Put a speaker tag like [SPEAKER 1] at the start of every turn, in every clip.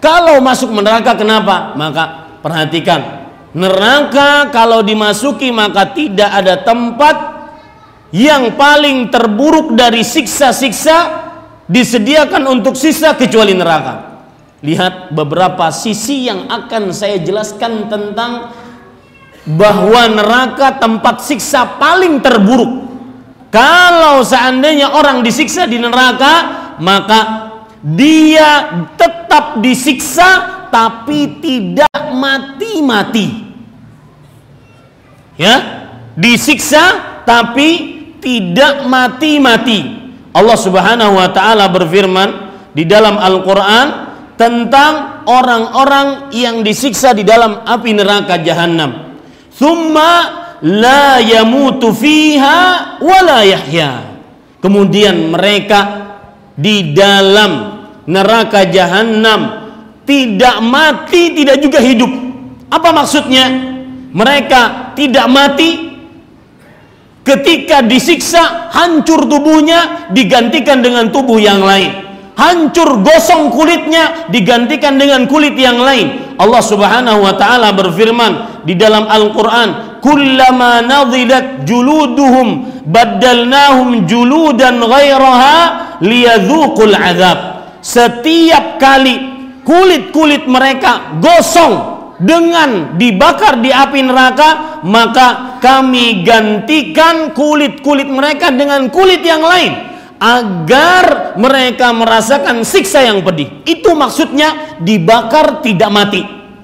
[SPEAKER 1] Kalau masuk neraka kenapa? Maka perhatikan, neraka kalau dimasuki maka tidak ada tempat yang paling terburuk dari siksa-siksa disediakan untuk sisa kecuali neraka. Lihat beberapa sisi yang akan saya jelaskan tentang bahwa neraka tempat siksa paling terburuk. Kalau seandainya orang disiksa di neraka, maka dia tetap disiksa tapi tidak mati-mati. Ya, disiksa tapi tidak mati-mati. Allah Subhanahu wa taala berfirman di dalam Al-Qur'an tentang orang-orang yang disiksa di dalam api neraka jahanam. Tsumma la yamutu fiha wa la yahya. Kemudian mereka di dalam neraka jahanam tidak mati, tidak juga hidup. Apa maksudnya? Mereka tidak mati, ketika disiksa hancur tubuhnya digantikan dengan tubuh yang lain. Hancur gosong kulitnya digantikan dengan kulit yang lain. Allah Subhanahu wa taala berfirman di dalam Al-Qur'an, "Kullama nadhilat juluduhum baddalnahum juludan ghairaha liyadzuqul azab." Setiap kali kulit-kulit mereka gosong dengan dibakar di api neraka, maka kami gantikan kulit-kulit mereka dengan kulit yang lain agar mereka merasakan siksa yang pedih. Itu maksudnya dibakar tidak mati.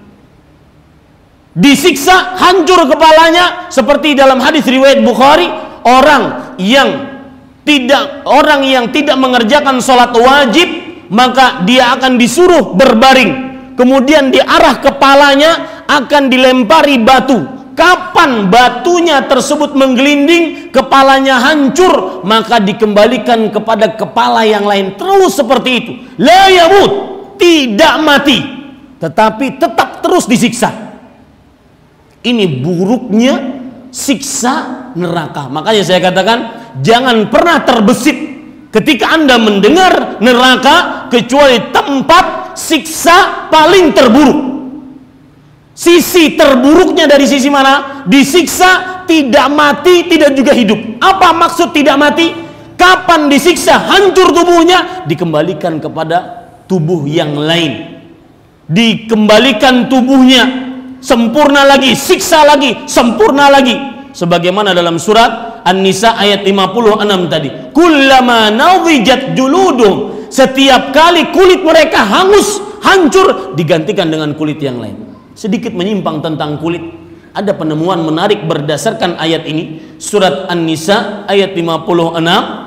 [SPEAKER 1] Disiksa hancur kepalanya, seperti dalam hadis riwayat Bukhari, orang yang tidak mengerjakan sholat wajib, maka dia akan disuruh berbaring, kemudian di arah kepalanya akan dilempari batu. Kapan batunya tersebut menggelinding, kepalanya hancur, maka dikembalikan kepada kepala yang lain. Terus seperti itu. La yamut, tidak mati, tetapi tetap terus disiksa. Ini buruknya siksa neraka. Makanya saya katakan, jangan pernah terbesit ketika Anda mendengar neraka, kecuali tempat siksa paling terburuk. Sisi terburuknya dari sisi mana? Disiksa tidak mati, tidak juga hidup. Apa maksud tidak mati? Kapan disiksa hancur tubuhnya, dikembalikan kepada tubuh yang lain. Dikembalikan tubuhnya, sempurna lagi, siksa lagi, sempurna lagi. Sebagaimana dalam surat An-Nisa ayat 56 tadi. Kullama nadhijat juluduhum. Setiap kali kulit mereka hangus, hancur, digantikan dengan kulit yang lain. Sedikit menyimpang tentang kulit, ada penemuan menarik berdasarkan ayat ini, surat An-Nisa ayat 56,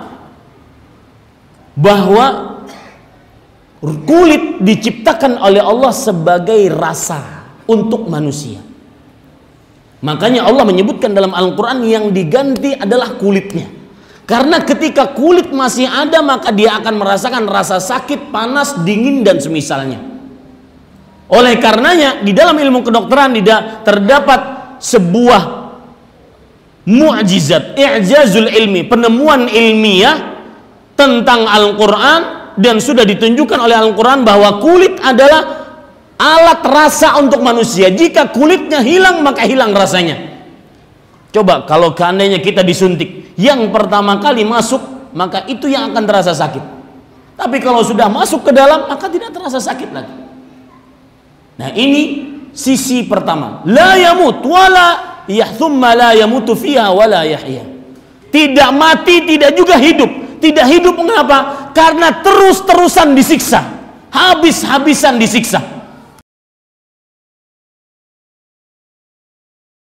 [SPEAKER 1] bahwa kulit diciptakan oleh Allah sebagai rasa untuk manusia. Makanya Allah menyebutkan dalam Al-Quran yang diganti adalah kulitnya. Karena ketika kulit masih ada, maka dia akan merasakan rasa sakit, panas, dingin, dan semisalnya. Oleh karenanya di dalam ilmu kedokteran terdapat sebuah mu'jizat, i'jazul ilmi, penemuan ilmiah tentang Al-Quran, dan sudah ditunjukkan oleh Al-Quran bahwa kulit adalah alat rasa untuk manusia. Jika kulitnya hilang, maka hilang rasanya. Coba kalau seandainya kita disuntik, yang pertama kali masuk, maka itu yang akan terasa sakit. Tapi kalau sudah masuk ke dalam, maka tidak terasa sakit lagi. Nah, ini sisi pertama. La yamut wala thumma la yamutu fiha wala yahya. Tidak mati, tidak juga hidup. Tidak hidup mengapa? Karena terus-terusan disiksa, habis-habisan disiksa.